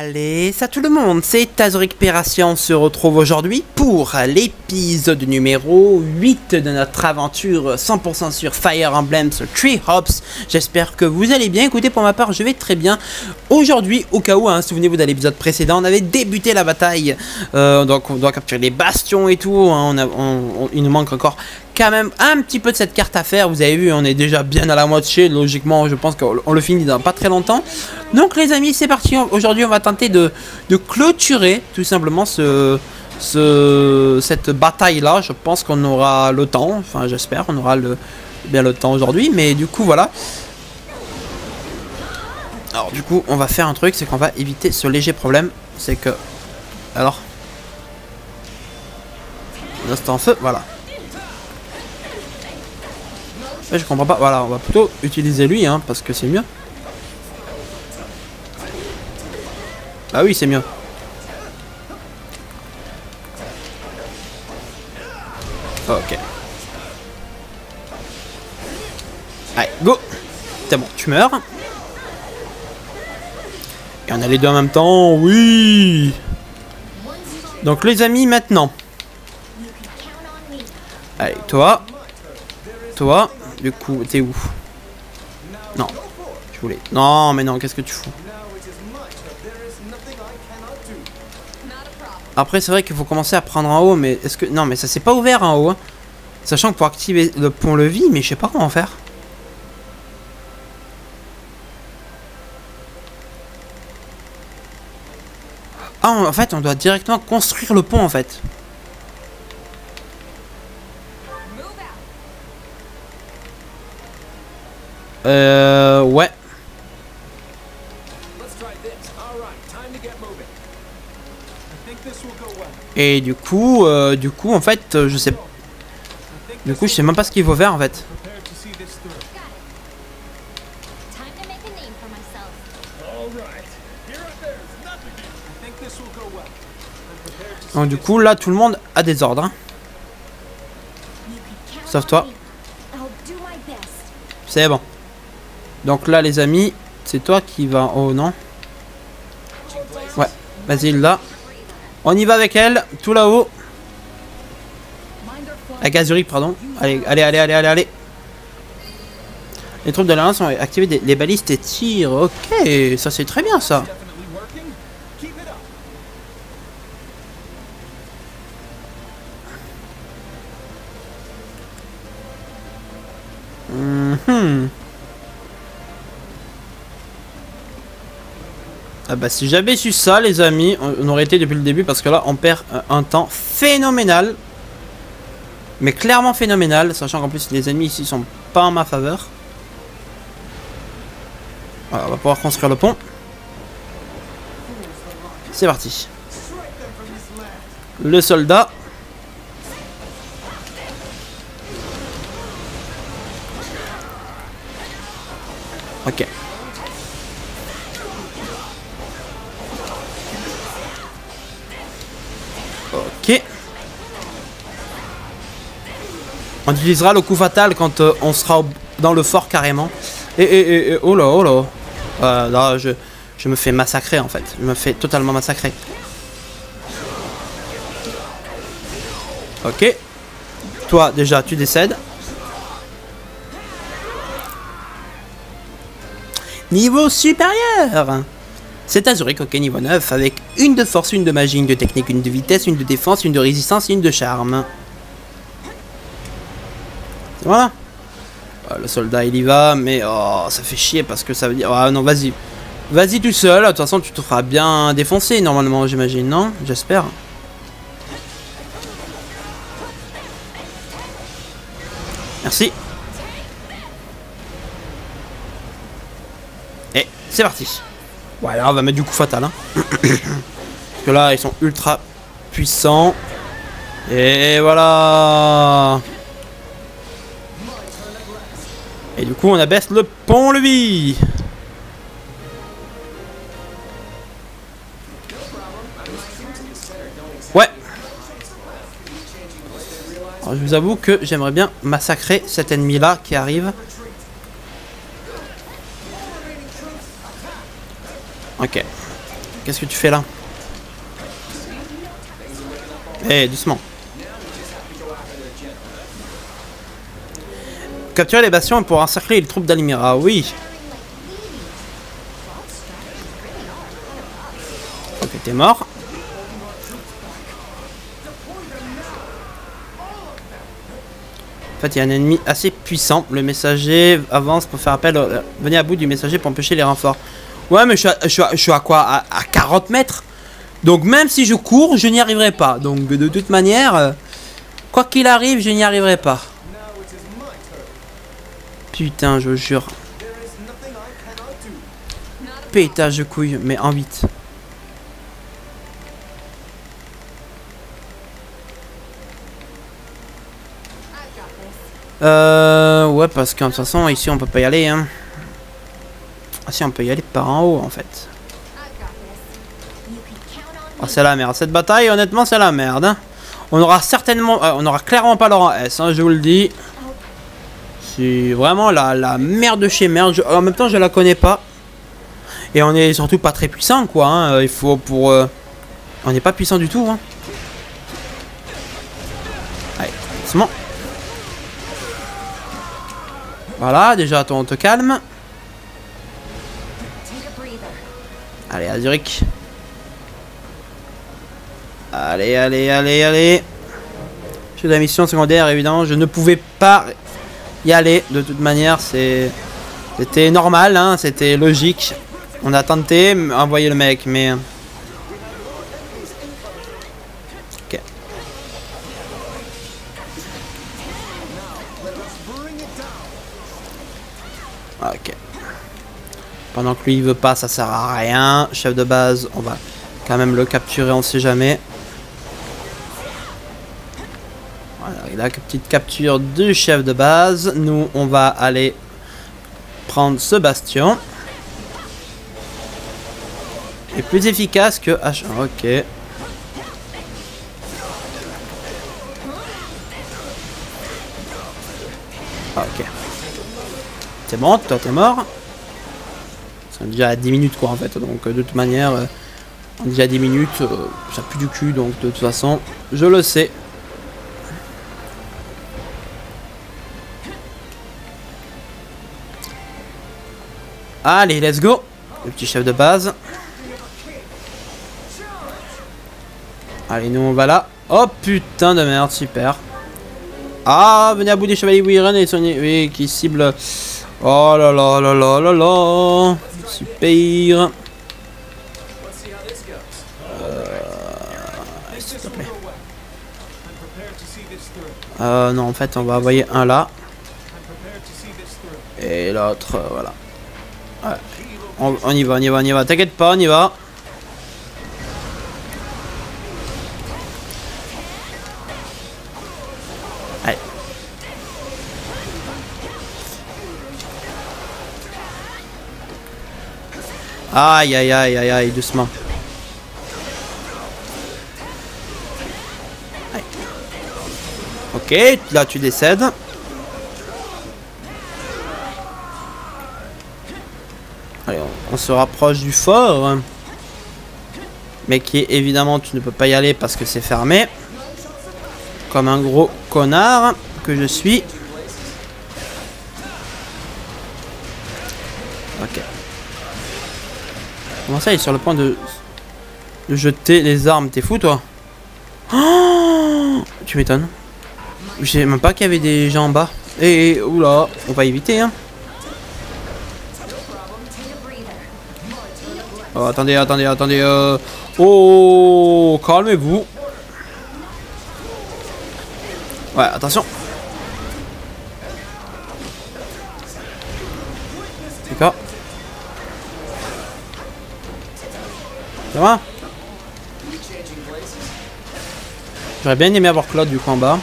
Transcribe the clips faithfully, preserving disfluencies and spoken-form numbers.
Allez, ça tout le monde, c'est Azuric Pération, on se retrouve aujourd'hui pour l'épisode numéro huit de notre aventure cent pour cent sur Fire Emblem Three Hopes. J'espère que vous allez bien. Écoutez, pour ma part, je vais très bien. Aujourd'hui, au cas où, hein, souvenez-vous de l'épisode précédent, on avait débuté la bataille. Euh, donc on doit capturer les bastions et tout, hein, on a, on, on, il nous manque encore quand même un petit peu de cette carte à faire. Vous avez vu, on est déjà bien à la moitié. Logiquement, je pense qu'on le finit dans pas très longtemps. Donc les amis, c'est parti. Aujourd'hui, on va tenter de, de clôturer tout simplement ce, ce, cette bataille-là. Je pense qu'on aura le temps. Enfin, j'espère on aura le, bien le temps aujourd'hui. Mais du coup, voilà. Alors du coup, on va faire un truc, c'est qu'on va éviter ce léger problème. C'est que... Alors... Là, c'est en feu, voilà. Je comprends pas, voilà, on va plutôt utiliser lui, hein, parce que c'est mieux. Bah oui, c'est mieux. Ok. Allez, go. C'est bon, tu meurs. Et on a les deux en même temps, oui. Donc les amis, maintenant. Allez, toi. Toi. Du coup, t'es où? Non, je voulais. Non, mais non, qu'est-ce que tu fous? Après, c'est vrai qu'il faut commencer à prendre en haut, mais est-ce que... Non, mais ça s'est pas ouvert en haut. Hein. Sachant que pour activer le pont-levis, mais je sais pas comment faire. Ah, en fait, on doit directement construire le pont, en fait. Euh... Ouais. Et du coup, euh, du coup, en fait, euh, je sais... Du coup, je sais même pas ce qu'il faut faire, en fait. Donc du coup, là, tout le monde a des ordres. Hein. Sauf toi. C'est bon. Donc là, les amis, c'est toi qui va... Oh non. Ouais, vas-y, là. On y va avec elle, tout là-haut. Avec Azuric, pardon. Allez, allez, allez, allez, allez, allez. Les troupes de l'Alliance ont activé des, les balistes et tirs. Ok, ça c'est très bien, ça. Mm-hmm. Ah bah si j'avais su ça les amis, on aurait été depuis le début parce que là on perd un temps phénoménal. Mais clairement phénoménal, sachant qu'en plus les ennemis ici sont pas en ma faveur. Voilà, on va pouvoir construire le pont. C'est parti. Le soldat. Ok. Ok. On utilisera le coup fatal quand euh, on sera au, dans le fort carrément. Et, et, et, et oh là, oh là. Euh, là, je, je me fais massacrer en fait. Je me fais totalement massacrer. Ok. Toi, déjà, tu décèdes. Niveau supérieur. C'est Azuric, ok, niveau neuf, avec une de force, une de magie, une de technique, une de vitesse, une de défense, une de résistance et une de charme. Voilà. Le soldat il y va, mais oh, ça fait chier parce que ça veut dire... Ah non, vas-y. Vas-y tout seul, de toute façon tu te feras bien défoncer normalement, j'imagine, non? J'espère. Merci. Et c'est parti. Voilà, on va mettre du coup fatal. Hein. Parce que là, ils sont ultra puissants. Et voilà. Et du coup, on abaisse le pont-levis. Ouais. Alors, je vous avoue que j'aimerais bien massacrer cet ennemi-là qui arrive. Ok. Ok, qu'est-ce que tu fais là? Eh, hey, doucement. Capturer les bastions pour encercler les troupes d'Almira, oui. Ok, t'es mort. En fait, il y a un ennemi assez puissant. Le messager avance pour faire appel. Au... Venez à bout du messager pour empêcher les renforts. Ouais, mais je suis à, je suis à, je suis à quoi à, à quarante mètres. Donc, même si je cours, je n'y arriverai pas. Donc, de toute manière, quoi qu'il arrive, je n'y arriverai pas. Putain, je jure. Pétage de couilles, mais en vite. Euh... Ouais, parce que de toute façon, ici, on peut pas y aller, hein. Ah si, on peut y aller par en haut, en fait. Oh, c'est la merde. Cette bataille, honnêtement, c'est la merde, hein. On aura certainement... Euh, on aura clairement pas leur S, hein, je vous le dis. C'est vraiment la, la merde de chez merde. Je, en même temps, je la connais pas. Et on est surtout pas très puissant, quoi. Hein. Il faut pour... Euh, on n'est pas puissant du tout, hein. Allez, doucement. Voilà, déjà, toi, on te calme. Allez, Azuric. Allez, allez, allez, allez. J'ai de la mission secondaire, évidemment. Je ne pouvais pas y aller. De toute manière, c'est... C'était normal, hein. C'était logique. On a tenté, envoyer le mec, mais... Ok. Ok. Pendant que lui il veut pas, ça sert à rien. Chef de base, on va quand même le capturer, on sait jamais. Voilà, il a une petite capture du chef de base. Nous, on va aller prendre ce bastion. Et plus efficace que H un. Ok. Ok. C'est bon, toi t'es mort. C'est déjà à dix minutes quoi en fait. Donc de toute manière, euh, on est déjà à dix minutes. Euh, ça pue du cul donc de toute façon, je le sais. Allez, let's go. Le petit chef de base. Allez, nous on va là. Oh putain de merde, super. Ah, venez à bout des chevaliers Wiren et son... Oui, qui cible. Oh là là là là là là. Super. Euh... S'il te plaît. Euh, non, en fait, on va envoyer un là. Et l'autre, euh, voilà. Ouais. On, on y va, on y va, on y va. T'inquiète pas, on y va. Allez. Aïe, aïe, aïe, aïe, aïe, doucement. Allez. Ok, là tu décèdes. Allez, on, on se rapproche du fort. Mais qui est évidemment, tu ne peux pas y aller parce que c'est fermé. Comme un gros connard que je suis. Ok. Comment ça, il est sur le point de, de jeter les armes? T'es fou, toi? Oh, tu m'étonnes. Je sais même pas qu'il y avait des gens en bas. Et, et oula, on va éviter, hein. Oh, attendez, attendez, attendez. Euh... Oh, calmez-vous. Ouais, attention. D'accord. Ça va? J'aurais bien aimé avoir Claude du coup en bas.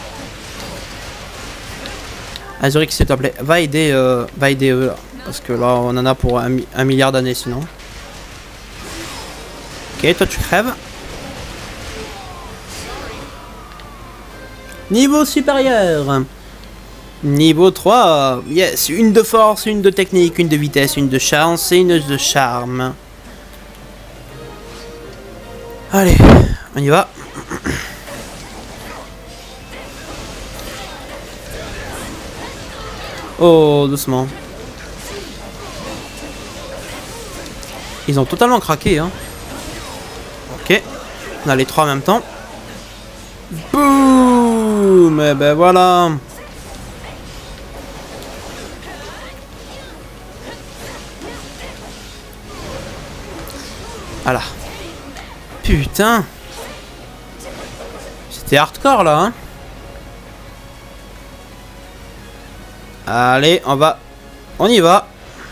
Azuric, s'il te plaît, va aider, euh, va aider eux là. Parce que là, on en a pour un, mi un milliard d'années sinon. Ok, toi tu crèves. Niveau supérieur. Niveau trois. Yes, une de force, une de technique, une de vitesse, une de chance et une de charme. Allez, on y va. Oh, doucement. Ils ont totalement craqué, hein. Ok. On a les trois en même temps. Boum. Et ben voilà. Voilà. Putain. C'était hardcore là, hein. Allez, on va... On y va.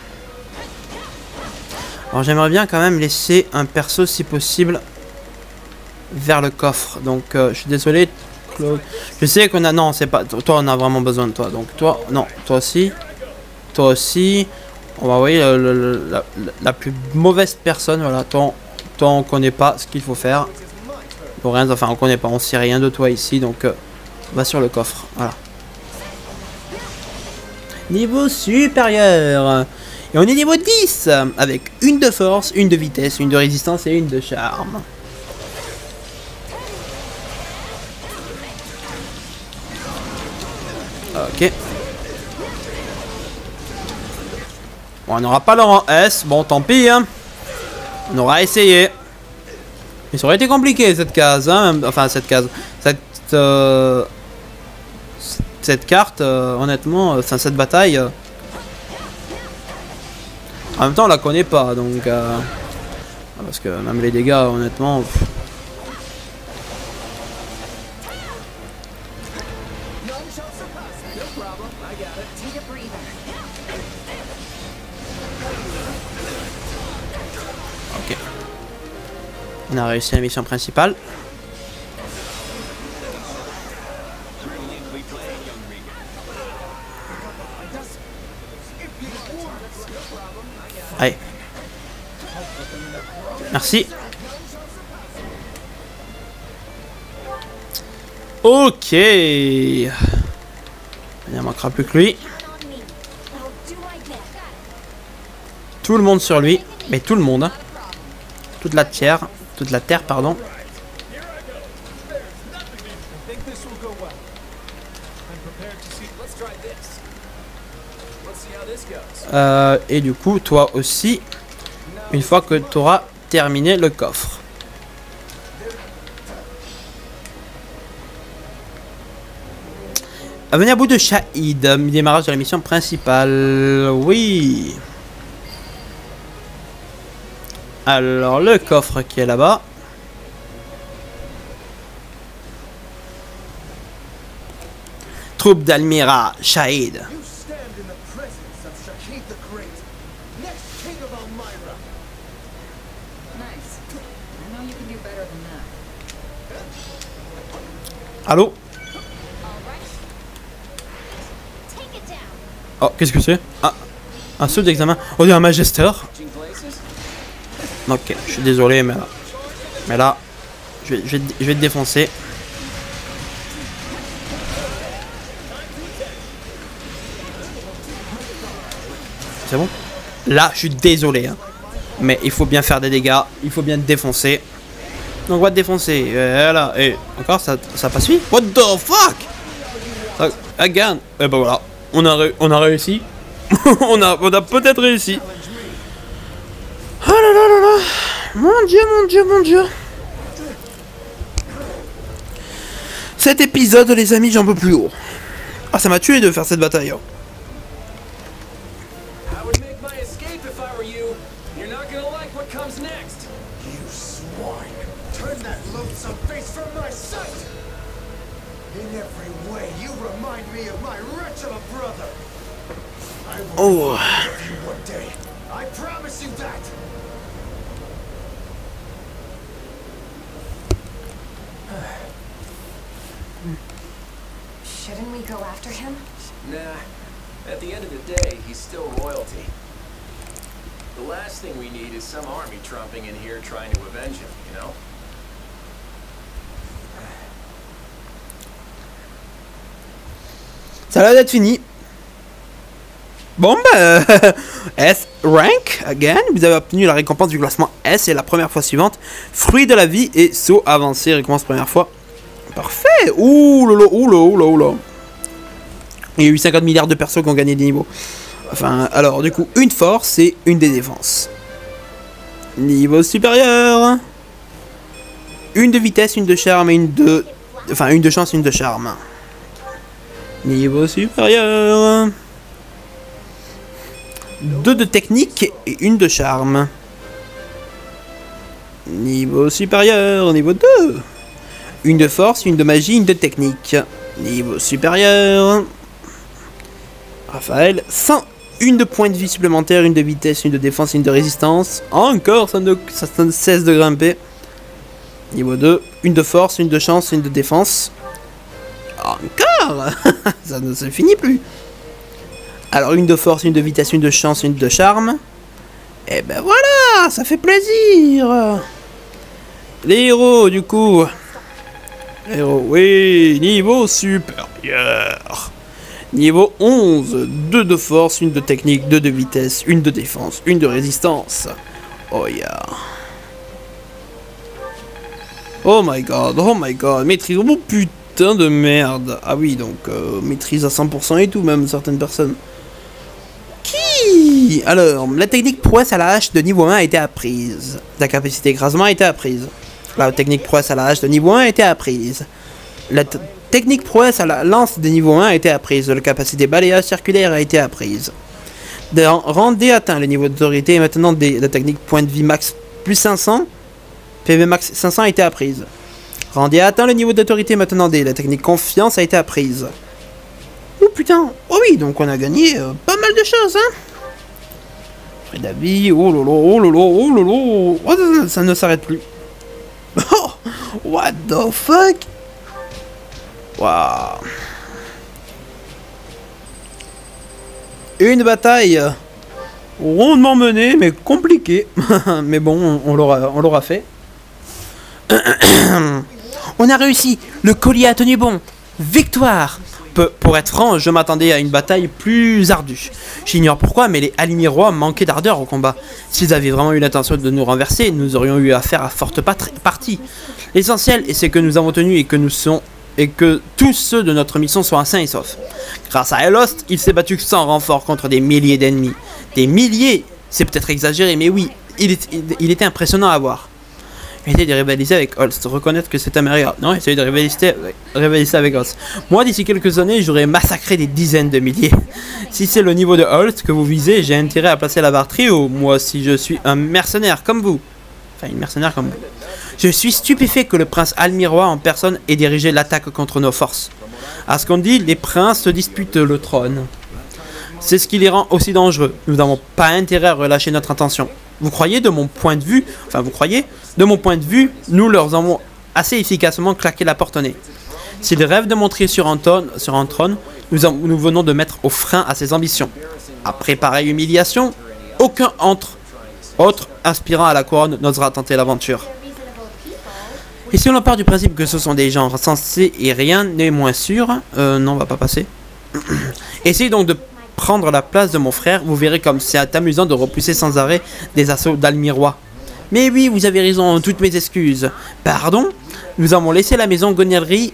Alors j'aimerais bien quand même laisser un perso si possible vers le coffre. Donc euh, je suis désolé Claude. Je sais qu'on a... Non, c'est pas... Toi on a vraiment besoin de toi. Donc toi... Non, toi aussi. Toi aussi. On va envoyer le, le, la, la plus mauvaise personne. Voilà, toi, toi on connaît pas ce qu'il faut faire. Pour rien, enfin on connaît pas. On sait rien de toi ici. Donc euh, on va sur le coffre. Voilà. Niveau supérieur. Et on est niveau dix. Avec une de force, une de vitesse, une de résistance et une de charme. Ok. Bon, on n'aura pas le rang S. Bon, tant pis. Hein. On aura essayé. Mais ça aurait été compliqué cette case. Hein. Enfin, cette case. Cette... Euh... Cette carte, euh, honnêtement, enfin euh, cette bataille, euh, en même temps on la connaît pas, donc euh, parce que même les dégâts, honnêtement. Pff. Ok. On a réussi la mission principale. Allez. Merci. Ok. Il ne manquera plus que lui. Tout le monde sur lui. Mais tout le monde. Hein. Toute la terre. Toute la terre, pardon. Euh, et du coup, toi aussi, une fois que tu auras terminé le coffre. Venez à bout de Shahid, démarrage de la mission principale. Oui. Alors, le coffre qui est là-bas. Troupe d'Almira, Shahid. Allô? Oh, qu'est-ce que c'est? Ah, un saut d'examen. Oh, il y a un Magister. Ok, je suis désolé, mais là, mais là, je vais, je vais, je vais te défoncer. C'est bon? Là, je suis désolé, hein. Mais il faut bien faire des dégâts, il faut bien te défoncer. Donc on va te défoncer, voilà, et encore ça, ça pas suivi. What the fuck? Ça, again. Et ben voilà, on a, on a réussi. on a, on a peut-être réussi. Oh là là là là. Mon dieu, mon dieu, mon dieu. Cet épisode, les amis, j'en peux plus haut. Ah, ça m'a tué de faire cette bataille. Hein. Oh. Shouldn't we go after him? Nah. At the end of the day, he's still royalty. The last thing we need is some army tromping in here trying to avenge him, you know? Ça va d'être fini. Bon bah, S rank again, vous avez obtenu la récompense du classement S et la première fois suivante. Fruit de la vie et saut avancé. Recommence première fois. Parfait. Ouh là là, ouh là, ouh là, ouh là. Il y a eu cinquante milliards de persos qui ont gagné des niveaux. Enfin, alors du coup, une force et une des défenses. Niveau supérieur. Une de vitesse, une de charme et une de... Enfin, une de chance, une de charme. Niveau supérieur. Deux de technique et une de charme. Niveau supérieur, niveau deux. Une de force, une de magie, une de technique. Niveau supérieur. Raphaël, cent. Une de points de vie supplémentaire, une de vitesse, une de défense, une de résistance. Encore, ça ne, ça ne cesse de grimper. Niveau deux. Une de force, une de chance, une de défense. Encore. Ça ne se finit plus. Alors, une de force, une de vitesse, une de chance, une de charme. Et ben voilà, ça fait plaisir. Les héros, du coup. Les héros, oui, niveau supérieur. Niveau onze, deux de force, une de technique, deux de vitesse, une de défense, une de résistance. Oh yeah. Oh my god, oh my god, maîtrise, oh putain de merde. Ah oui, donc euh, maîtrise à cent pour cent et tout, même certaines personnes. Qui? Alors, la technique prouesse à la hache de niveau un a été apprise. La capacité écrasement a été apprise. La technique prouesse à la hache de niveau un a été apprise. La technique prouesse à la lance de niveau un a été apprise. La capacité balayage circulaire a été apprise. De rendez atteint le niveau d'autorité et maintenant des, la technique point de vie max plus cinq cents. P V max cinq cents a été apprise. Rendez atteint le niveau d'autorité maintenant des, la technique confiance a été apprise. Oh putain, oh oui, donc on a gagné euh, pas mal de choses, hein. Frais d'avis, oh lolo, oh lolo, oh lolo, oh, ça, ça ne s'arrête plus. Oh, what the fuck. Waouh. Une bataille rondement menée, mais compliquée. Mais bon, on, on l'aura on l'aura fait. On a réussi. Le collier a tenu bon. Victoire. Peu, pour être franc, je m'attendais à une bataille plus ardue. J'ignore pourquoi, mais les Almirois manquaient d'ardeur au combat. S'ils avaient vraiment eu l'intention de nous renverser, nous aurions eu affaire à forte partie. L'essentiel est que nous avons tenu et que nous sommes et que tous ceux de notre mission soient sains et saufs. Grâce à Elost, il s'est battu sans renfort contre des milliers d'ennemis. Des milliers, c'est peut-être exagéré, mais oui, il, est, il, il était impressionnant à voir. Essayer de rivaliser avec Holst, reconnaître que c'est amélioré. Non, essayer de rivaliser, rivaliser avec Holst. Moi, d'ici quelques années, j'aurais massacré des dizaines de milliers. Si c'est le niveau de Holst que vous visez, j'ai intérêt à placer la barre très haut. Moi, si je suis un mercenaire comme vous. Enfin, une mercenaire comme vous. Je suis stupéfait que le prince Almirois en personne ait dirigé l'attaque contre nos forces. À ce qu'on dit, les princes se disputent le trône. C'est ce qui les rend aussi dangereux. Nous n'avons pas intérêt à relâcher notre intention. Vous croyez, de mon point de vue, enfin vous croyez, de mon point de vue, nous leur avons assez efficacement claqué la porte au nez. S'ils rêvent de monter sur un, tonne, sur un trône, nous, en, nous venons de mettre au frein à ses ambitions. Après pareille humiliation, aucun entre, autre aspirant à la couronne n'osera tenter l'aventure. Et si on part du principe que ce sont des gens sensés et rien n'est moins sûr, euh, non, on va pas passer. Essayez donc de prendre la place de mon frère, vous verrez comme c'est amusant de repousser sans arrêt des assauts d'Almirois. Mais oui, vous avez raison, toutes mes excuses. Pardon? Nous avons laissé la maison Goneril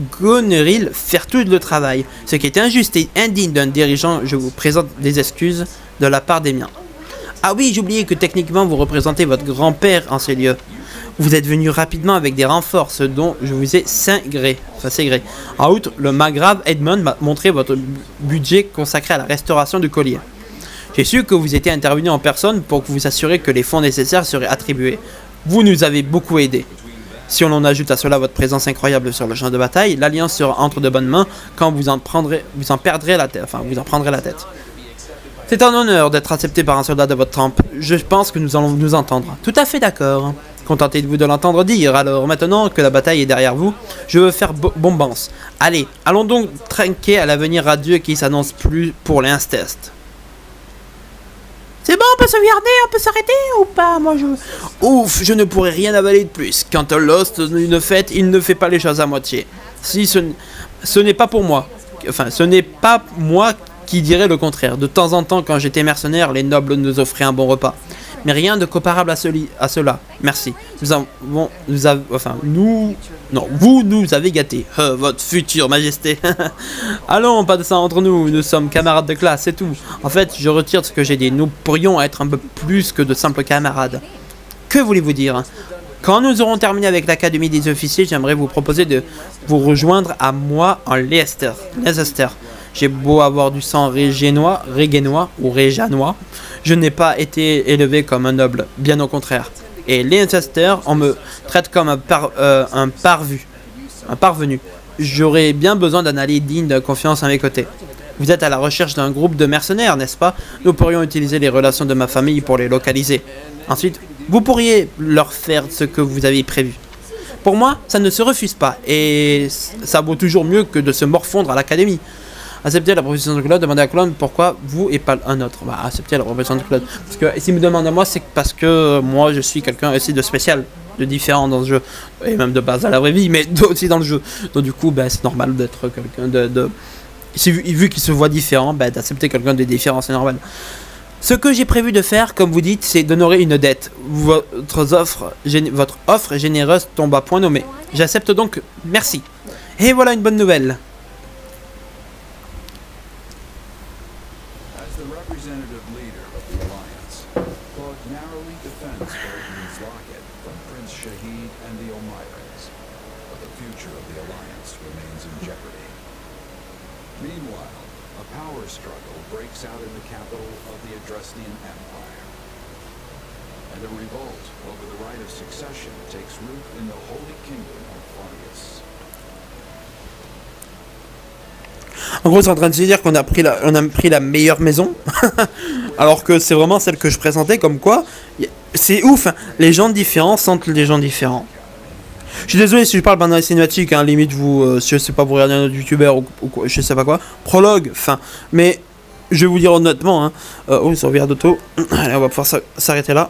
faire tout le travail. Ce qui est injuste et indigne d'un dirigeant, je vous présente des excuses de la part des miens. Ah oui, j'oubliais que techniquement vous représentez votre grand-père en ces lieux. Vous êtes venu rapidement avec des renforts, ce dont je vous ai cingré. Enfin, gré. En outre, le margrave Edmond m'a montré votre budget consacré à la restauration du collier. J'ai su que vous étiez intervenu en personne pour vous assurer que les fonds nécessaires seraient attribués. Vous nous avez beaucoup aidés. Si on en ajoute à cela votre présence incroyable sur le champ de bataille, l'Alliance sera entre de bonnes mains quand vous en prendrez, vous en perdrez la tête. Enfin, vous en prendrez la tête. C'est un honneur d'être accepté par un soldat de votre trempe. Je pense que nous allons nous entendre. Tout à fait d'accord. Contentez-vous de l'entendre dire. Alors maintenant que la bataille est derrière vous, je veux faire bombance. Allez, allons donc trinquer à l'avenir radieux qui s'annonce plus pour l'instest. C'est bon, on peut se regarder, on peut s'arrêter ou pas? Moi je... Ouf, je ne pourrais rien avaler de plus. Quand Lost une fête, il ne fait pas les choses à moitié. Si ce, ce n'est pas pour moi. Enfin, ce n'est pas moi qui dirais le contraire. De temps en temps, quand j'étais mercenaire, les nobles nous offraient un bon repas. mais rien de comparable à, celui, à cela. Merci. Nous avons, nous avons, enfin, nous, non, vous nous avez gâtés. Euh, votre future majesté. Allons, pas de ça entre nous, nous sommes camarades de classe, c'est tout. En fait, je retire ce que j'ai dit. Nous pourrions être un peu plus que de simples camarades. Que voulez-vous dire? Quand nous aurons terminé avec l'académie des officiers, j'aimerais vous proposer de vous rejoindre à moi en Leicester. Leicester. J'ai beau avoir du sang régénois, régénois ou réganois, je n'ai pas été élevé comme un noble, bien au contraire. Et Leicester, on me traite comme un, par, euh, un parvu, un parvenu. J'aurais bien besoin d'un allié digne de confiance à mes côtés. Vous êtes à la recherche d'un groupe de mercenaires, n'est-ce pas? Nous pourrions utiliser les relations de ma famille pour les localiser. Ensuite, vous pourriez leur faire ce que vous avez prévu. Pour moi, ça ne se refuse pas, et ça vaut toujours mieux que de se morfondre à l'académie. Acceptez la proposition de Claude, demandez à Claude pourquoi vous et pas un autre. Bah, acceptez la proposition de Claude. Parce que s'il me demande à moi, c'est parce que moi je suis quelqu'un aussi de spécial, de différent dans le jeu, et même de base à la vraie vie, mais aussi dans le jeu. Donc du coup, bah, c'est normal d'être quelqu'un de... de... Vu, vu qu'il se voit différent, bah, d'accepter quelqu'un de différent, c'est normal. Ce que j'ai prévu de faire, comme vous dites, c'est d'honorer une dette. Votre offre, votre offre généreuse tombe à point nommé. J'accepte donc, merci. Et voilà une bonne nouvelle. En gros, c'est en train de se dire qu'on a pris la, on a pris la meilleure maison, alors que c'est vraiment celle que je présentais, comme quoi, c'est ouf, hein. Les gens différents sentent les gens différents. Je suis désolé si je parle pendant les cinématiques, hein, limite vous, euh, je sais pas, vous regardez un autre youtubeur ou, ou quoi, je sais pas quoi, prologue, enfin, mais je vais vous dire honnêtement, hein, euh, oh, sauvegarde d'auto, allez, on va pouvoir s'arrêter là.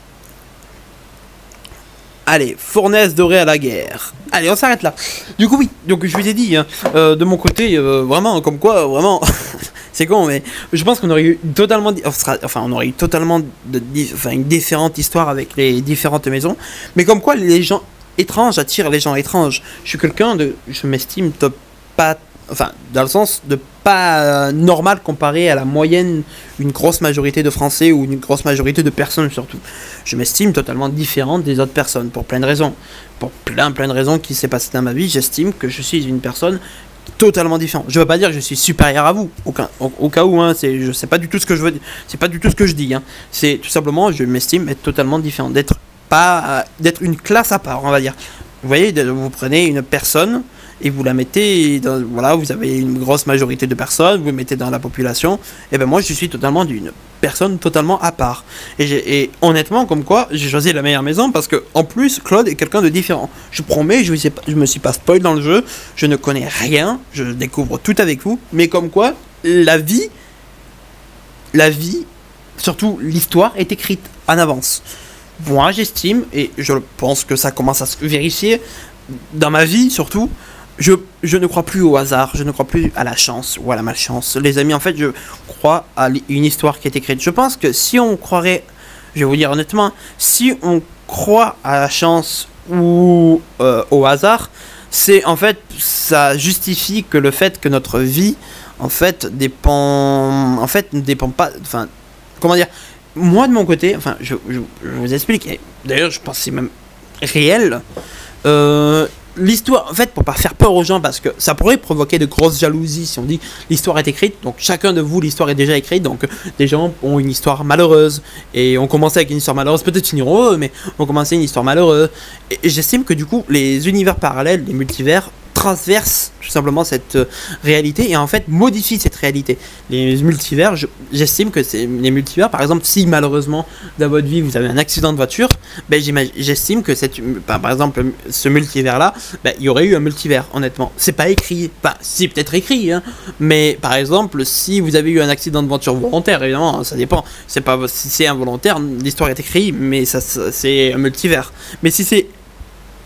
Allez, fournaise dorée à la guerre. Allez, on s'arrête là. Du coup, oui, donc je vous ai dit, hein, euh, de mon côté, euh, vraiment, comme quoi, vraiment, c'est con, mais je pense qu'on aurait eu totalement, enfin, on aurait eu totalement de, enfin, une différente histoire avec les différentes maisons, mais comme quoi les gens étranges attirent les gens étranges. Je suis quelqu'un de, je m'estime top pas, enfin, dans le sens de pas euh, normal comparé à la moyenne, une grosse majorité de Français ou une grosse majorité de personnes surtout. Je m'estime totalement différente des autres personnes pour plein de raisons. Pour plein plein de raisons qui s'est passé dans ma vie, j'estime que je suis une personne totalement différente. Je veux pas dire que je suis supérieur à vous, aucun, au, au cas où, hein, c'est, je sais pas du tout ce que je veux, c'est pas du tout ce que je dis. Hein. C'est tout simplement, je m'estime être totalement différent, d'être pas, euh, d'être une classe à part, on va dire. Vous voyez, vous prenez une personne et vous la mettez dans, voilà, vous avez une grosse majorité de personnes, vous le mettez dans la population, et ben moi je suis totalement d'une personne totalement à part. Et, et honnêtement, comme quoi, j'ai choisi la meilleure maison parce que en plus, Claude est quelqu'un de différent. Je promets, je ne me suis pas spoil dans le jeu, je ne connais rien, je découvre tout avec vous, mais comme quoi, la vie, la vie, surtout l'histoire est écrite en avance. Moi j'estime, et je pense que ça commence à se vérifier, dans ma vie surtout, Je, je ne crois plus au hasard, je ne crois plus à la chance ou à la malchance. Les amis, en fait, je crois à une histoire qui est écrite. Je pense que si on croirait, je vais vous dire honnêtement, si on croit à la chance ou euh, au hasard, c'est en fait, ça justifie que le fait que notre vie, en fait, dépend, en fait, ne dépend pas, enfin, comment dire, moi de mon côté, enfin, je, je, je vous explique, et d'ailleurs, je pense que c'est même réel, euh, l'histoire, en fait, pour pas faire peur aux gens, parce que ça pourrait provoquer de grosses jalousies si on dit l'histoire est écrite, donc chacun de vous, l'histoire est déjà écrite, donc des gens ont une histoire malheureuse, et on commençait avec une histoire malheureuse, peut-être finiront heureux, mais on commençait une histoire malheureuse, et, et j'estime que du coup, les univers parallèles, les multivers, transversent tout simplement cette euh, réalité et en fait modifient cette réalité. Les multivers, j'estime que c'est les multivers, par exemple, si malheureusement dans votre vie vous avez un accident de voiture, ben, j'estime que cette, par, par exemple ce multivers là, ben, il y aurait eu un multivers, honnêtement. C'est pas écrit, enfin c'est peut-être écrit, hein, mais par exemple si vous avez eu un accident de voiture volontaire, évidemment, ça dépend, c'est pas si c'est involontaire, l'histoire est écrite, mais ça, ça c'est un multivers. Mais si c'est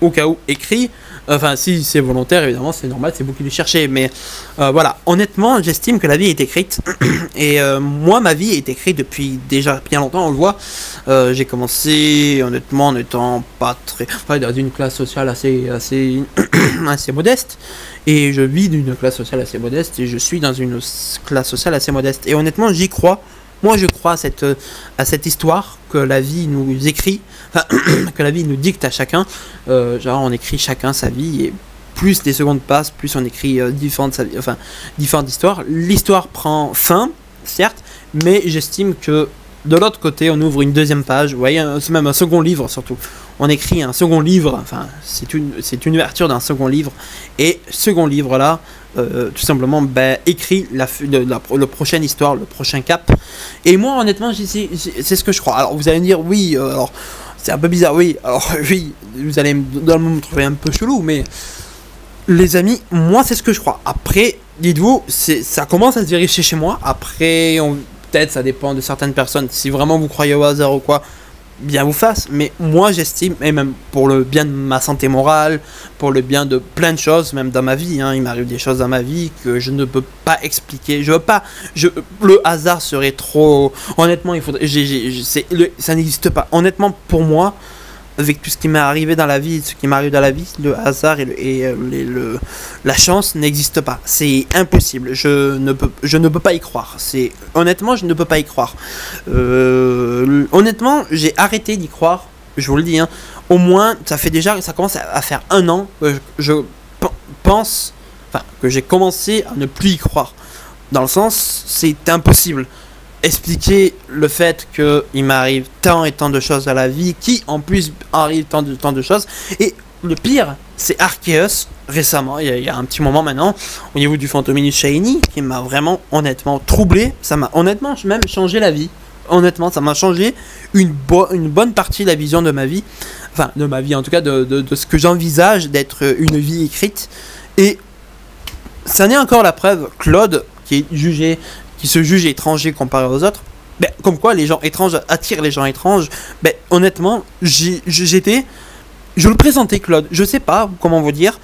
au cas où écrit. Enfin, si c'est volontaire, évidemment, c'est normal, c'est vous qui le cherchez. Mais euh, voilà, honnêtement, j'estime que la vie est écrite. Et euh, moi, ma vie est écrite depuis déjà bien longtemps, on le voit. Euh, j'ai commencé, honnêtement, en étant pas très... Enfin, dans une classe sociale assez, assez, assez modeste. Et je vis d'une classe sociale assez modeste. Et je suis dans une classe sociale assez modeste. Et honnêtement, j'y crois. Moi, je crois à cette, à cette histoire que la vie nous écrit, enfin, que la vie nous dicte à chacun. Euh, genre, on écrit chacun sa vie et plus les secondes passent, plus on écrit euh, différentes, enfin, différentes histoires. L'histoire prend fin, certes, mais j'estime que de l'autre côté, on ouvre une deuxième page. Vous voyez, c'est même un second livre surtout. On écrit un second livre, enfin, c'est une, c'est une ouverture d'un second livre. Et second livre là, euh, tout simplement, ben, écrit la, la, la, la prochaine histoire, le prochain cap. Et moi, honnêtement, c'est ce que je crois. Alors, vous allez me dire, oui, euh, alors, c'est un peu bizarre, oui. Alors, oui, vous allez me, me trouver un peu chelou, mais les amis, moi, c'est ce que je crois. Après, dites-vous, ça commence à se vérifier chez moi. Après, on, peut-être, ça dépend de certaines personnes. Si vraiment vous croyez au hasard ou quoi, bien vous fasse, mais moi j'estime, et même pour le bien de ma santé morale, pour le bien de plein de choses, même dans ma vie, hein, il m'arrive des choses dans ma vie que je ne peux pas expliquer, je veux pas, je, le hasard serait trop, honnêtement, il faudrait, j'ai, j'ai, c'est, le, ça n'existe pas, honnêtement, pour moi, avec tout ce qui m'est arrivé dans la vie, ce qui m'arrive dans la vie, le hasard et, le, et euh, les, le, la chance n'existe pas. C'est impossible. Je ne peux, je ne peux pas y croire. C'est honnêtement, je ne peux pas y croire. Euh, honnêtement, j'ai arrêté d'y croire. Je vous le dis. Hein. Au moins, ça fait déjà, ça commence à, à faire un an que je, je pense, enfin, que j'ai commencé à ne plus y croire. Dans le sens, c'est impossible. Expliquer le fait qu'il m'arrive tant et tant de choses à la vie, qui en plus arrive tant de, tant de choses. Et le pire, c'est Arceus, récemment, il y, a, il y a un petit moment maintenant, au niveau du Phantominus Shiny, qui m'a vraiment, honnêtement, troublé. Ça m'a honnêtement même changé la vie. Honnêtement, ça m'a changé une, bo une bonne partie de la vision de ma vie. Enfin, de ma vie, en tout cas, de, de, de ce que j'envisage d'être une vie écrite. Et ça n'est encore la preuve, Claude, qui est jugé... qui se juge étranger comparé aux autres, ben, comme quoi les gens étranges attirent les gens étranges, ben, honnêtement, j'étais, je le présentais Claude, je sais pas comment vous dire,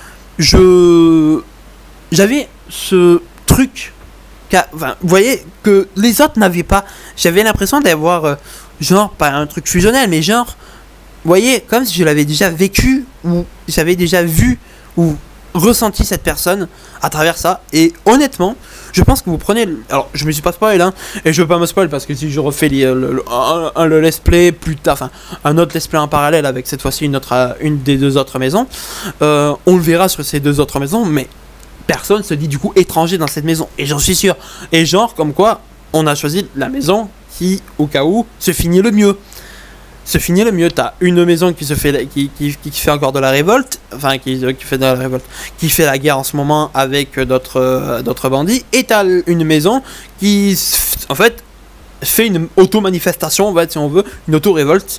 je, j'avais ce truc, enfin, vous voyez, que les autres n'avaient pas, j'avais l'impression d'avoir, euh, genre, pas un truc fusionnel, mais genre, vous voyez, comme si je l'avais déjà vécu, ou j'avais déjà vu, ou ressenti cette personne à travers ça, et honnêtement je pense que vous prenez, alors je me suis pas spoil hein, et je veux pas me spoil parce que si je refais les, le, le, un, un, le let's play plus tard, enfin un autre let's play en parallèle avec cette fois-ci une autre, une des deux autres maisons, euh, on le verra sur ces deux autres maisons, mais personne se dit du coup étranger dans cette maison, et j'en suis sûr, et genre comme quoi on a choisi la maison qui au cas où se finit le mieux. Se finit le mieux, t'as une maison qui se fait qui, qui, qui fait encore de la révolte, enfin qui, qui fait de la révolte, qui fait la guerre en ce moment avec d'autres euh, d'autres bandits, et t'as une maison qui en fait fait une auto-manifestation, en fait, si on veut, une auto-révolte.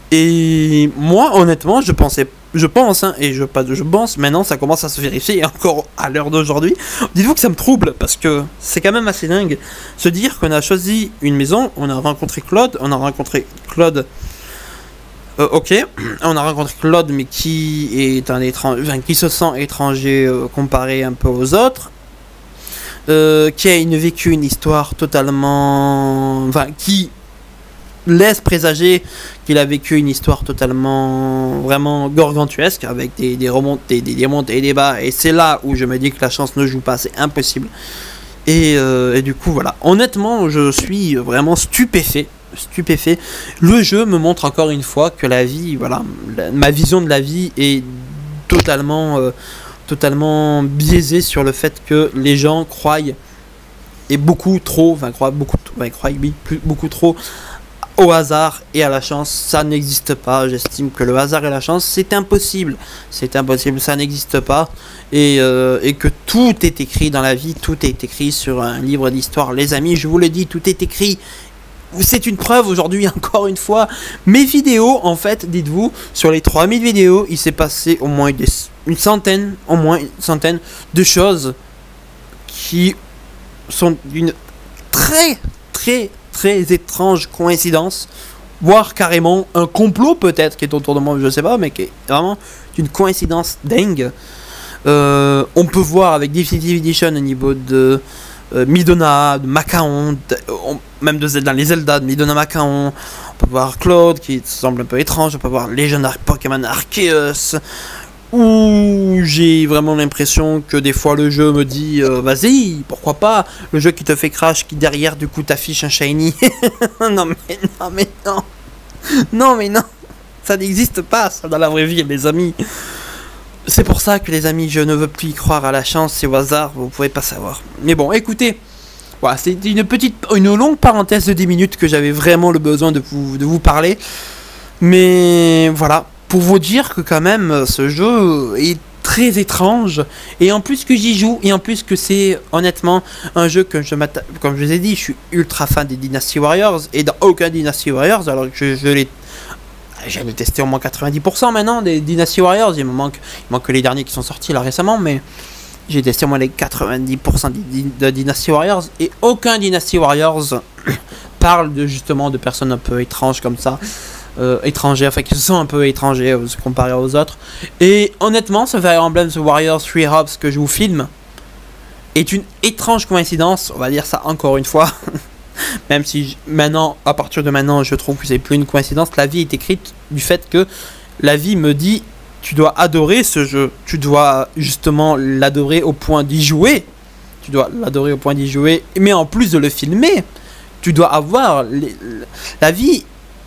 Et moi honnêtement je pensais, je pense, hein, et je pas je pense, maintenant ça commence à se vérifier, et encore à l'heure d'aujourd'hui, dites-vous que ça me trouble, parce que c'est quand même assez dingue, se dire qu'on a choisi une maison, on a rencontré Claude, on a rencontré Claude Euh, ok, on a rencontré Claude, mais qui est un étranger, enfin, qui se sent étranger euh, comparé un peu aux autres, euh, qui a une, vécu une histoire totalement, enfin, qui laisse présager qu'il a vécu une histoire totalement, vraiment gargantuesque, avec des, des remontées, des, des montées et des bas, et c'est là où je me dis que la chance ne joue pas, c'est impossible. Et, euh, et du coup, voilà. Honnêtement, je suis vraiment stupéfait. stupéfait. Le jeu me montre encore une fois que la vie, voilà, la, ma vision de la vie est totalement, euh, totalement biaisée sur le fait que les gens croient, et beaucoup trop, enfin croient beaucoup, ouais, croient, oui, plus, beaucoup trop au hasard et à la chance. Ça n'existe pas. J'estime que le hasard et la chance, c'est impossible. C'est impossible, ça n'existe pas. Et, euh, et que tout est écrit dans la vie, tout est écrit sur un livre d'histoire. Les amis, je vous le dis, tout est écrit. C'est une preuve aujourd'hui, encore une fois. Mes vidéos, en fait, dites-vous, sur les trois mille vidéos, il s'est passé au moins des, une centaine, au moins une centaine de choses qui sont d'une très, très, très étrange coïncidence. voire carrément un complot peut-être qui est autour de moi, je sais pas, mais qui est vraiment une coïncidence dingue. Euh, on peut voir avec Definitive Edition au niveau de euh, Midona, de Macaon, de, on, même de Zelda, les Zelda de Midona Macaon. On peut voir Claude qui semble un peu étrange. On peut voir Legendary Pokémon Arceus, où j'ai vraiment l'impression que des fois le jeu me dit euh, vas-y, pourquoi pas. Le jeu qui te fait crash, qui derrière du coup t'affiche un shiny. non mais non mais non. Non mais non. Ça n'existe pas ça dans la vraie vie les amis. C'est pour ça que les amis, je ne veux plus y croire à la chance et au hasard, vous pouvez pas savoir. Mais bon, écoutez, voilà, c'est une petite, une longue parenthèse de dix minutes que j'avais vraiment le besoin de vous, de vous parler. Mais voilà, pour vous dire que quand même, ce jeu est très étrange. Et en plus que j'y joue, et en plus que c'est honnêtement un jeu que je m'attaque, comme je vous ai dit, je suis ultra fan des Dynasty Warriors. Et dans aucun Dynasty Warriors, alors que je, je l'ai... J'en ai testé au moins quatre-vingt-dix pour cent maintenant des Dynasty Warriors. Il me manque, il manque que les derniers qui sont sortis là récemment, mais j'ai testé au moins les quatre-vingt-dix pour cent de Dynasty Warriors. Et aucun Dynasty Warriors parle de, justement de personnes un peu étranges comme ça. Euh, étrangers, enfin qui sont un peu étrangers euh, comparé aux autres. Et honnêtement, ce Fire Emblem The Warriors Three Hopes que je vous filme est une étrange coïncidence. On va dire ça encore une fois. Même si maintenant, à partir de maintenant, je trouve que c'est plus une coïncidence. La vie est écrite du fait que la vie me dit tu dois adorer ce jeu. Tu dois justement l'adorer au point d'y jouer. Tu dois l'adorer au point d'y jouer. Mais en plus de le filmer, tu dois avoir... Les, la vie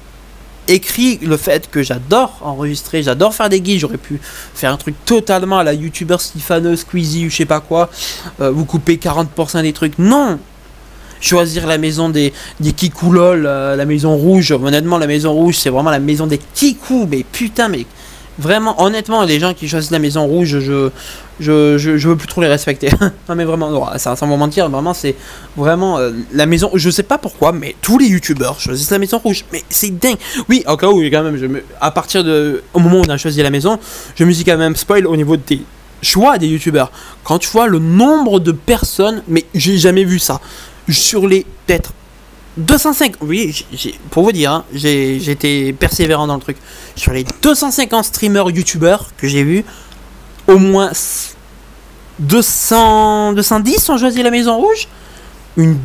écrit le fait que j'adore enregistrer, j'adore faire des guides. J'aurais pu faire un truc totalement à la youtubeur Stéphane Squeezie ou je sais pas quoi. Euh, vous coupez quarante pour cent des trucs. Non! Choisir la maison des, des Kikoulol, euh, la maison rouge. Honnêtement, la maison rouge, c'est vraiment la maison des Kikou. Mais putain, mais vraiment, honnêtement, les gens qui choisissent la maison rouge, je je, je, je veux plus trop les respecter. Non, mais vraiment, non, ça, sans vous mentir, vraiment, c'est vraiment euh, la maison. Je sais pas pourquoi, mais tous les youtubeurs choisissent la maison rouge. Mais c'est dingue. Oui, au cas où, quand même, je me, à partir de. Au moment où on a choisi la maison, je me suis quand même spoil au niveau des choix des youtubeurs. Quand tu vois le nombre de personnes, mais j'ai jamais vu ça. Sur les peut-être deux cent cinq, oui, j'ai, pour vous dire, hein, j'ai été persévérant dans le truc. Sur les deux cent cinquante streamers youtubeurs que j'ai vus, au moins deux cents, deux cent dix ont choisi la maison rouge. Une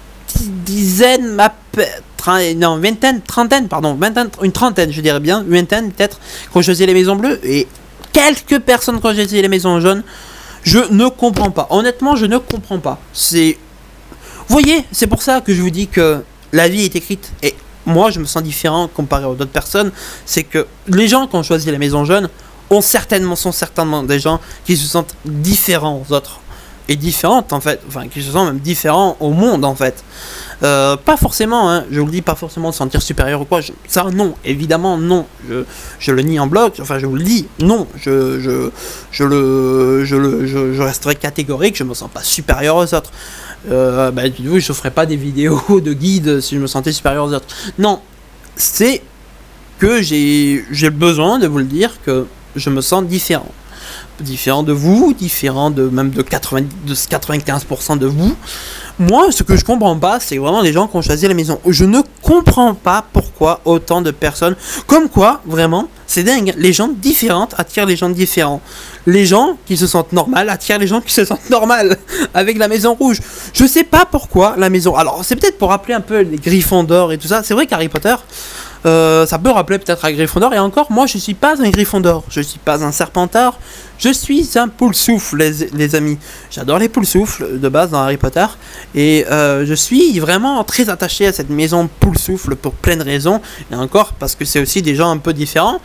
dizaine, ma non, vingtaine, trentaine, pardon, vingtaine, une trentaine, je dirais bien, une vingtaine peut-être, qui ont choisi les maisons bleues, et quelques personnes qui ont choisi les maisons jaunes. Je ne comprends pas. Honnêtement, je ne comprends pas. C'est... Vous voyez, c'est pour ça que je vous dis que la vie est écrite. Et moi, je me sens différent comparé aux autres personnes. C'est que les gens qui ont choisi la maison jeune ont certainement, sont certainement des gens qui se sentent différents aux autres. Et différentes, en fait. Enfin, qui se sentent même différents au monde, en fait. Euh, pas forcément, hein, je vous le dis, pas forcément de se sentir supérieur ou quoi. Je, ça, non. Évidemment, non. Je, je le nie en bloc. Enfin, je vous le dis, non. Je, je, je, le, je, le, je, je resterai catégorique. Je me sens pas supérieur aux autres. Euh, bah, du coup, je ne ferai pas des vidéos de guide si je me sentais supérieur aux autres. Non, c'est que j'ai le besoin de vous le dire que je me sens différent. Différent de vous, différent de même de, quatre-vingts, de quatre-vingt-quinze pour cent de vous. Moi, ce que je comprends pas, c'est vraiment les gens qui ont choisi la maison. Je ne comprends pas pourquoi autant de personnes... Comme quoi, vraiment, c'est dingue. Les gens différentes attirent les gens différents. Les gens qui se sentent normales attirent les gens qui se sentent normales. Avec la maison rouge. Je sais pas pourquoi la maison... Alors, c'est peut-être pour rappeler un peu les Gryffondor et tout ça. C'est vrai qu'Harry Potter... Euh, ça peut rappeler peut-être à Gryffondor. Et encore, moi, je suis pas un Gryffondor. Je suis pas un Serpentard. Je suis un Poulsouffle, les, les amis. J'adore les Poulsouffles de base dans Harry Potter. Et euh, je suis vraiment très attaché à cette maison Poulsouffle pour plein de raisons. Et encore, parce que c'est aussi des gens un peu différents.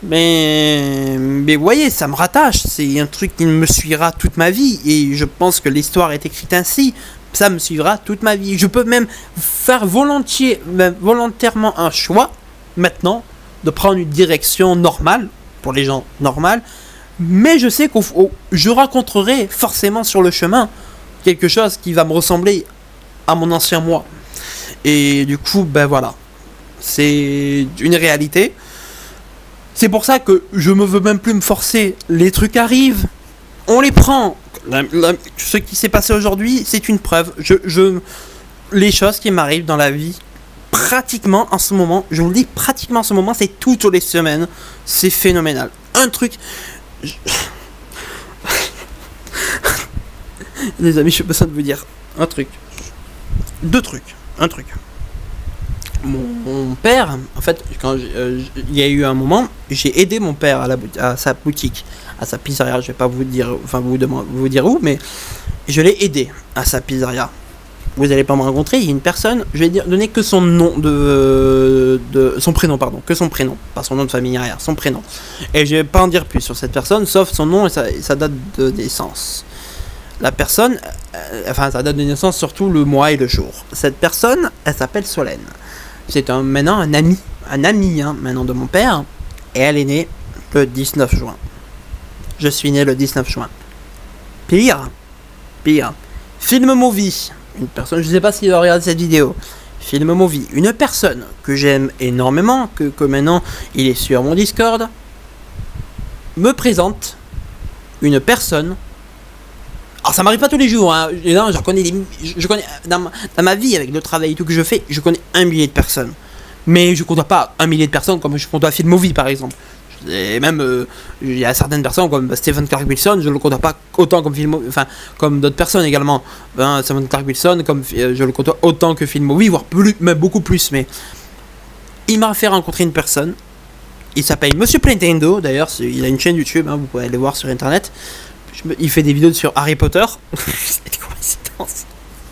Mais, mais vous voyez, ça me rattache. C'est un truc qui me suivra toute ma vie. Et je pense que l'histoire est écrite ainsi. Ça me suivra toute ma vie. Je peux même faire volontiers, même volontairement un choix, maintenant, de prendre une direction normale, pour les gens normales, mais je sais que je rencontrerai forcément sur le chemin quelque chose qui va me ressembler à mon ancien moi. Et du coup, ben voilà, c'est une réalité. C'est pour ça que je me veux même plus me forcer. Les trucs arrivent, on les prend. La, la, ce qui s'est passé aujourd'hui, c'est une preuve. Je, je, les choses qui m'arrivent dans la vie, pratiquement en ce moment, je vous le dis, pratiquement en ce moment, c'est toutes les semaines, c'est phénoménal. Un truc... Je... Les amis, je suis besoin de vous dire un truc. Deux trucs. Un truc. Mon, mon père, en fait, quand euh, il y a eu un moment, j'ai aidé mon père à, la, à sa boutique, à sa pizzeria. Je vais pas vous dire, enfin vous, demander, vous dire où, mais je l'ai aidé à sa pizzeria. Vous n'allez pas me rencontrer. Il y a une personne, je vais dire, donner que son nom de, de son prénom, pardon, que son prénom, pas son nom de famille arrière, son prénom. Et je vais pas en dire plus sur cette personne, sauf son nom et sa, et sa date de naissance. La personne, euh, enfin sa date de naissance, surtout le mois et le jour. Cette personne, elle s'appelle Solène. C'est un, maintenant un ami, un ami hein, maintenant de mon père, et elle est née le dix-neuf juin. Je suis né le dix-neuf juin. Pire, pire. Film Movie, une personne, je sais pas s'il va regarder cette vidéo. Film Movie, une personne que j'aime énormément, que, que maintenant il est sur mon Discord, me présente une personne. Alors ça m'arrive pas tous les jours, hein. Non, je connais des, je, je connais dans ma, dans ma vie avec le travail et tout que je fais, je connais un millier de personnes. Mais je compte pas un millier de personnes comme je compte à Film Movie par exemple. Et même euh, il y a certaines personnes comme Stephen Clark Wilson, je le compte pas autant comme Film, enfin comme d'autres personnes également. Ben, Stephen Clark Wilson, comme euh, je le compte autant que Film Movie, voire plus, même beaucoup plus. Mais il m'a fait rencontrer une personne. Il s'appelle Monsieur Nintendo. D'ailleurs, il a une chaîne YouTube, hein, vous pouvez aller voir sur internet. Il fait des vidéos sur Harry Potter. C'est des coïncidences.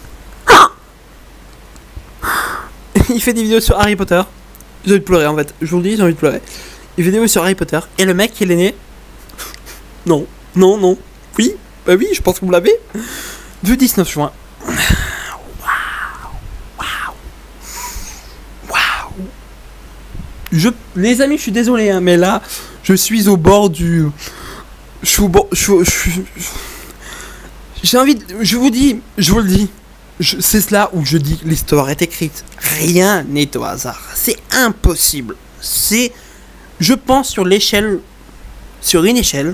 Il fait des vidéos sur Harry Potter. J'ai envie de pleurer en fait. Je vous le dis, j'ai envie de pleurer. Il fait des vidéos sur Harry Potter. Et le mec, il est né. Non, non, non. Oui, bah oui, je pense que vous l'avez. Le dix-neuf juin. Waouh. Waouh. Waouh. Je... Les amis, je suis désolé, hein, mais là, je suis au bord du. Je suis bon, je, je, je, j'ai envie de, je vous dis, je vous le dis, c'est cela où je dis que l'histoire est écrite. Rien n'est au hasard. C'est impossible. C'est, je pense sur l'échelle, sur une échelle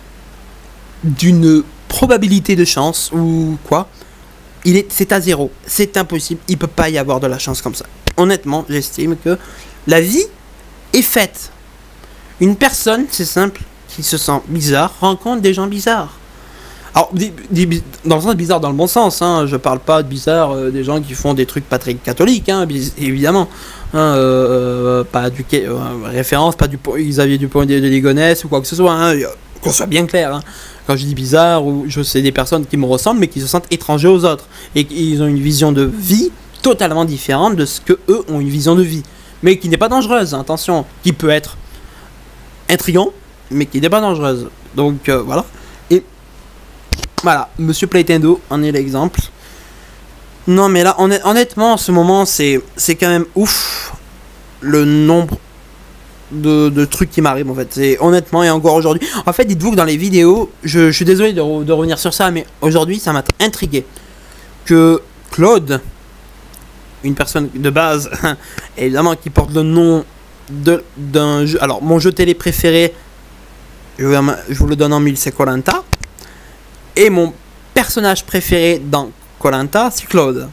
d'une probabilité de chance ou quoi, il est, c'est à zéro. C'est impossible. Il peut pas y avoir de la chance comme ça. Honnêtement, j'estime que la vie est faite. Une personne, c'est simple, qui se sent bizarre, rencontre des gens bizarres. Alors, des, des, dans le sens bizarre, dans le bon sens, hein, je parle pas de bizarre euh, des gens qui font des trucs pas très catholiques, hein, bis, évidemment. Hein, euh, pas du euh, référence, pas du Xavier Dupont de Ligonnès ou quoi que ce soit, hein, qu'on soit bien clair. Hein. Quand je dis bizarre, ou je sais des personnes qui me ressemblent mais qui se sentent étrangers aux autres et qu'ils ont une vision de vie totalement différente de ce que eux ont une vision de vie, mais qui n'est pas dangereuse, hein, attention, qui peut être intriguant, mais qui n'est pas dangereuse. Donc euh, voilà. Et voilà, Monsieur Nintendo en est l'exemple. Non mais là, honn honnêtement, en ce moment, c'est c'est quand même ouf le nombre de, de trucs qui m'arrivent en fait. C'est honnêtement, et encore aujourd'hui. En fait, dites-vous que dans les vidéos, je, je suis désolé de, re de revenir sur ça, mais aujourd'hui, ça m'a intrigué que Claude, une personne de base, évidemment, qui porte le nom de d'un jeu. Alors, mon jeu télé préféré. Je vous le donne en mille, c'est Koh-Lanta. Et mon personnage préféré dans Koh-Lanta, c'est Claude.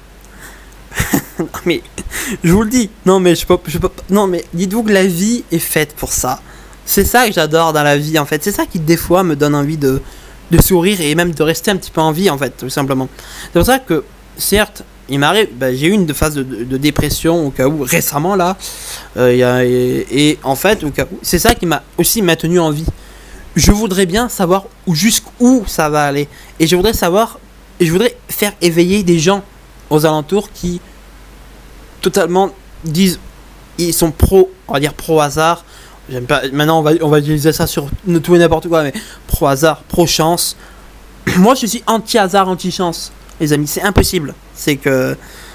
Non mais, je vous le dis. Non mais je peux, je peux non mais, dites-vous que la vie est faite pour ça. C'est ça que j'adore dans la vie en fait. C'est ça qui des fois me donne envie de, de sourire et même de rester un petit peu en vie en fait, tout simplement. C'est pour ça que, certes, il m'arrive, bah, j'ai eu une phase de, de, de dépression au cas où, récemment là. Euh, y a, et, et en fait, au cas où, c'est ça qui m'a aussi maintenu en vie. Je voudrais bien savoir où, jusqu'où ça va aller. Et je voudrais savoir, et je voudrais faire éveiller des gens aux alentours qui totalement disent, ils sont pro, on va dire pro hasard. J'aime pas, maintenant on va, on va utiliser ça sur tout et n'importe quoi, mais pro hasard, pro chance. Moi je suis anti hasard, anti chance, les amis, c'est impossible. C'est que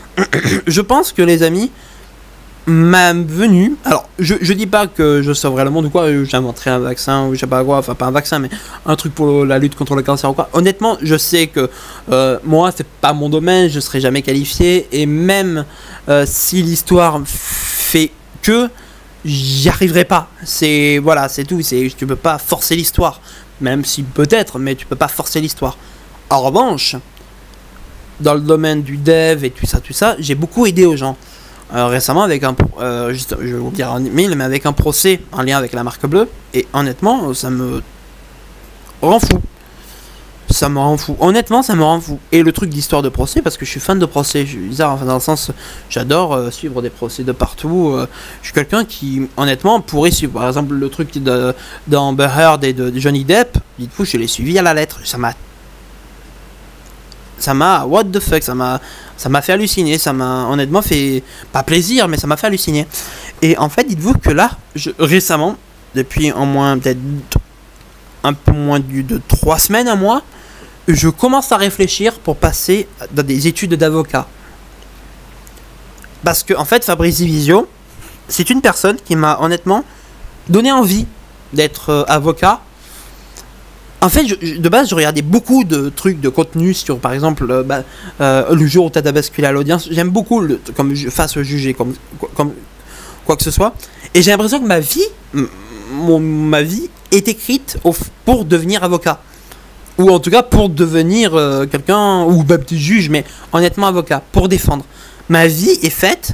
je pense que les amis, ma venue, alors je, je dis pas que je sauverai le monde ou quoi, j'inventerai un vaccin ou je sais pas quoi, enfin pas un vaccin mais un truc pour la lutte contre le cancer ou quoi. Honnêtement, je sais que euh, moi c'est pas mon domaine, je serai jamais qualifié, et même euh, si l'histoire fait que j'y arriverai pas, c'est voilà, c'est tout, c'est tu peux pas forcer l'histoire, même si peut-être, mais tu peux pas forcer l'histoire. En revanche, dans le domaine du dev et tout ça, tout ça, j'ai beaucoup aidé aux gens. euh, récemment avec un, euh, juste, je vais vous dire un mail, mais avec un procès en lien avec la marque bleue. Et honnêtement, ça me rend fou. Ça me rend fou. Honnêtement, ça me rend fou. Et le truc d'histoire de procès, parce que je suis fan de procès, je suis bizarre, enfin, dans le sens, j'adore euh, suivre des procès de partout. Euh, je suis quelqu'un qui, honnêtement, pourrait suivre. Par exemple, le truc de, d'Amber Heard et de, de Johnny Depp, dites-vous, je l'ai suivi à la lettre. Ça m'a. Ça m'a. What the fuck, ça m'a. Ça m'a fait halluciner. Ça m'a, honnêtement, fait. Pas plaisir, mais ça m'a fait halluciner. Et en fait, dites-vous que là, je, récemment, depuis au moins peut-être un peu moins de, de trois semaines à moi, je commence à réfléchir pour passer dans des études d'avocat. Parce que, en fait, Fabrice Divisio, c'est une personne qui m'a honnêtement donné envie d'être euh, avocat. En fait, je, je, de base, je regardais beaucoup de trucs, de contenu sur, par exemple, euh, bah, euh, le jour où tu as basculé à l'audience. J'aime beaucoup, le, comme je fasse juger, comme, comme quoi que ce soit. Et j'ai l'impression que ma vie, mon, ma vie est écrite au, pour devenir avocat. Ou en tout cas pour devenir euh, quelqu'un, ou bah, petit juge, mais honnêtement avocat, pour défendre. Ma vie est faite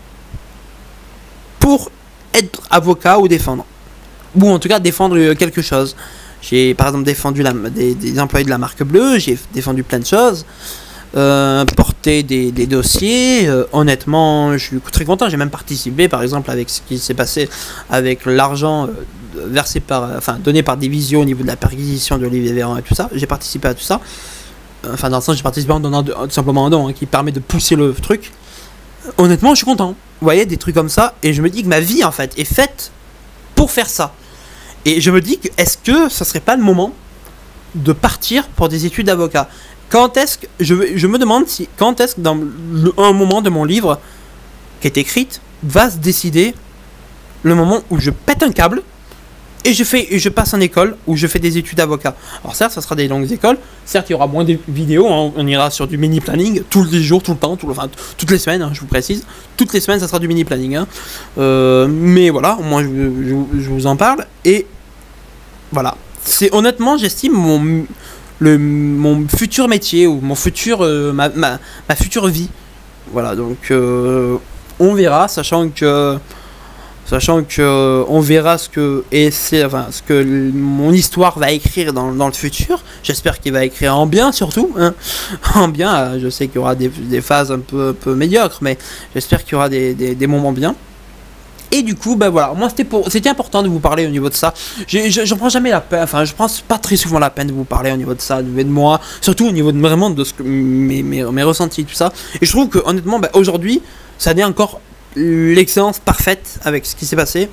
pour être avocat ou défendre. Ou en tout cas défendre euh, quelque chose. J'ai par exemple défendu la, des, des employés de la marque bleue, j'ai défendu plein de choses, euh, porté des, des dossiers. Euh, honnêtement, je suis très content, j'ai même participé par exemple avec ce qui s'est passé avec l'argent. Euh, versé par, enfin donné par Divisio au niveau de la perquisition de Olivier Véran et tout ça, j'ai participé à tout ça, enfin dans le sens j'ai participé en donnant de, tout simplement un don hein, qui permet de pousser le truc. Honnêtement je suis content, vous voyez, des trucs comme ça, et je me dis que ma vie en fait est faite pour faire ça, et je me dis que est-ce que ça serait pas le moment de partir pour des études d'avocat. Quand est-ce que, je, je me demande si, quand est-ce que dans le, un moment de mon livre qui est écrite, va se décider le moment où je pète un câble, et je, fais, et je passe en école où je fais des études d'avocat. Alors certes, ça sera des longues écoles. Certes, il y aura moins de vidéos. Hein, on ira sur du mini-planning tous les jours, tout le temps, tout le, enfin, toutes les semaines, hein, je vous précise. Toutes les semaines, ça sera du mini-planning. Hein. Euh, mais voilà, moi, je, je, je vous en parle. Et voilà. C'est honnêtement, j'estime mon, le, mon futur métier ou mon futur, euh, ma, ma, ma future vie. Voilà, donc euh, on verra, sachant que... Sachant que euh, on verra ce que et c'est enfin ce que l- mon histoire va écrire dans, dans le futur. J'espère qu'il va écrire en bien surtout. Hein. En bien, euh, je sais qu'il y aura des, des phases un peu, un peu médiocres, mais j'espère qu'il y aura des, des, des moments bien. Et du coup, ben voilà, moi c'était pour, c'était important de vous parler au niveau de ça. J'ai, je, j'en prends jamais la peine, enfin je prends pas très souvent la peine de vous parler au niveau de ça, de, de moi, surtout au niveau de vraiment de ce que mes, mes, mes ressentis, tout ça. Et je trouve que honnêtement, ben, aujourd'hui, ça n'est encore l'excellence parfaite avec ce qui s'est passé.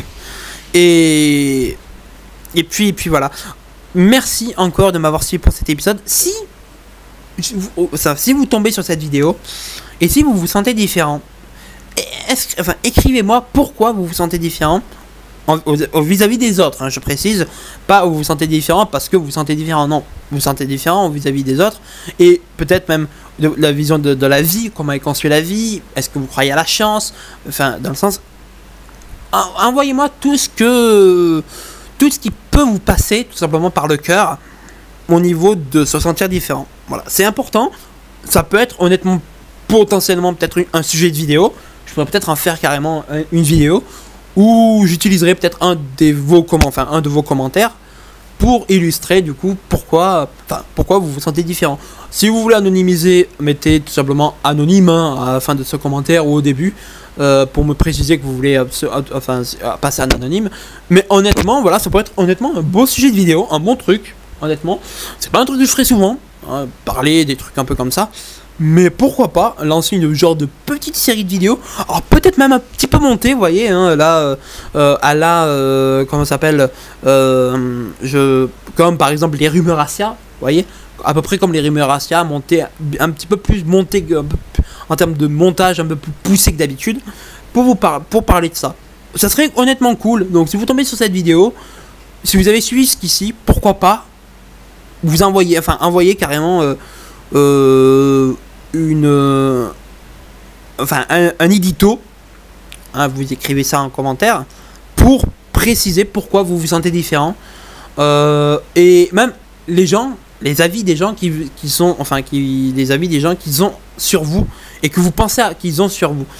Et et puis et puis voilà. Merci encore de m'avoir suivi pour cet épisode. Si ça, si vous tombez sur cette vidéo et si vous vous sentez différent, est-ce, enfin, écrivez-moi pourquoi vous vous sentez différent en, au, vis-à-vis des autres. Hein, je précise, pas où vous vous sentez différent parce que vous vous sentez différent. Non, vous vous sentez différent vis-à-vis des autres et peut-être même de la vision de, de la vie, comment est construite la vie, est-ce que vous croyez à la chance, enfin dans le sens, en, envoyez-moi tout ce que, tout ce qui peut vous passer tout simplement par le cœur au niveau de se sentir différent. Voilà, c'est important, ça peut être honnêtement potentiellement peut-être un sujet de vidéo, je pourrais peut-être en faire carrément une vidéo où j'utiliserai peut-être un, des vos comm- enfin, un de vos commentaires pour illustrer du coup pourquoi, enfin, pourquoi vous vous sentez différent. Si vous voulez anonymiser, mettez tout simplement anonyme hein, à la fin de ce commentaire ou au début euh, pour me préciser que vous voulez euh, enfin, passer en anonyme. Mais honnêtement, voilà, ça pourrait être honnêtement un beau sujet de vidéo, un bon truc. Honnêtement, c'est pas un truc que je ferai souvent, hein, parler des trucs un peu comme ça. Mais pourquoi pas lancer une genre de petite série de vidéos, alors peut-être même un petit peu montée, vous voyez, hein, là, euh, à la, euh, comment ça s'appelle, euh, je, comme par exemple les rumeurs Asia, vous voyez, à peu près comme les rumeurs Asia, monter un petit peu plus monté en termes de montage, un peu plus poussé que d'habitude, pour vous par pour parler de ça. Ça serait honnêtement cool. Donc si vous tombez sur cette vidéo, si vous avez suivi jusqu'ici, pourquoi pas vous envoyer, enfin envoyer carrément euh, euh, une, euh, enfin un, un édito, hein, vous écrivez ça en commentaire pour préciser pourquoi vous vous sentez différent euh, et même les gens, les avis des gens qui, qui sont, enfin qui, les avis des gens qu'ils ont sur vous et que vous pensez à, qu'ils ont sur vous.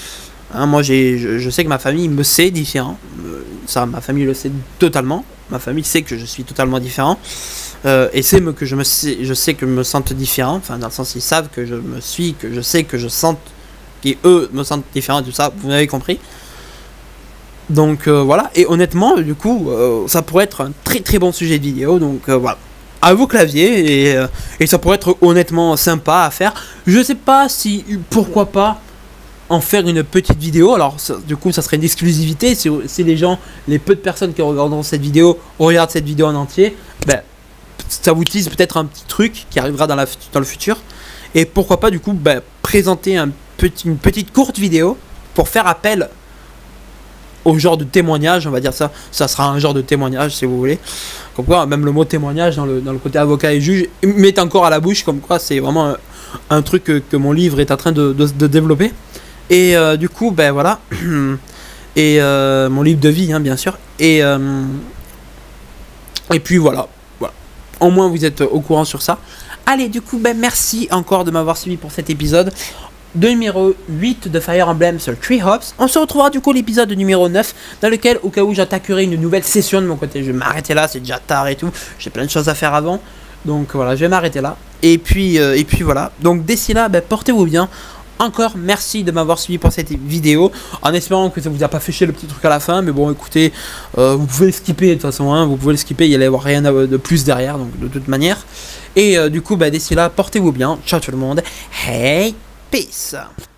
Hein, moi, j'ai, je, je sais que ma famille me sait différent. Euh, ça, ma famille le sait totalement. Ma famille sait que je suis totalement différent. Euh, et c'est que je me sais, je sais que je me sente différent. Enfin, dans le sens, ils savent que je me suis, que je sais que je sente, et eux me sentent différent, tout ça. Vous m'avez compris. Donc euh, voilà. Et honnêtement, du coup, euh, ça pourrait être un très très bon sujet de vidéo. Donc euh, voilà. À vos claviers et, euh, et ça pourrait être honnêtement sympa à faire. Je sais pas si, pourquoi pas en faire une petite vidéo. Alors ça, du coup ça serait une exclusivité si, si les gens, les peu de personnes qui regarderont cette vidéo regardent cette vidéo en entier, ben, ça vous utilise peut-être un petit truc qui arrivera dans, la, dans le futur. Et pourquoi pas du coup ben, présenter un petit, une petite courte vidéo pour faire appel au genre de témoignage, on va dire ça, ça sera un genre de témoignage si vous voulez. Comme quoi, même le mot témoignage dans le, dans le côté avocat et juge m'est encore à la bouche, comme quoi c'est vraiment un, un truc que, que mon livre est en train de, de, de développer. Et euh, du coup, ben voilà, et euh, mon livre de vie, hein, bien sûr. Et, euh, et puis voilà, voilà, au moins vous êtes au courant sur ça. Allez, du coup, ben merci encore de m'avoir suivi pour cet épisode de numéro huit de Fire Emblem sur Tree Hops. On se retrouvera du coup l'épisode numéro neuf dans lequel, au cas où j'attaquerai une nouvelle session de mon côté, je vais m'arrêter là, c'est déjà tard et tout, j'ai plein de choses à faire avant, donc voilà, je vais m'arrêter là. Et puis, euh, et puis voilà, donc d'ici là, ben, portez-vous bien. Encore merci de m'avoir suivi pour cette vidéo, en espérant que ça vous a pas fait chier le petit truc à la fin, mais bon écoutez, euh, vous pouvez le skipper de toute façon, hein, vous pouvez le skipper, il n'y allait avoir rien de plus derrière, donc de toute manière. Et euh, du coup, ben, d'ici là, portez-vous bien, ciao tout le monde, hey, peace.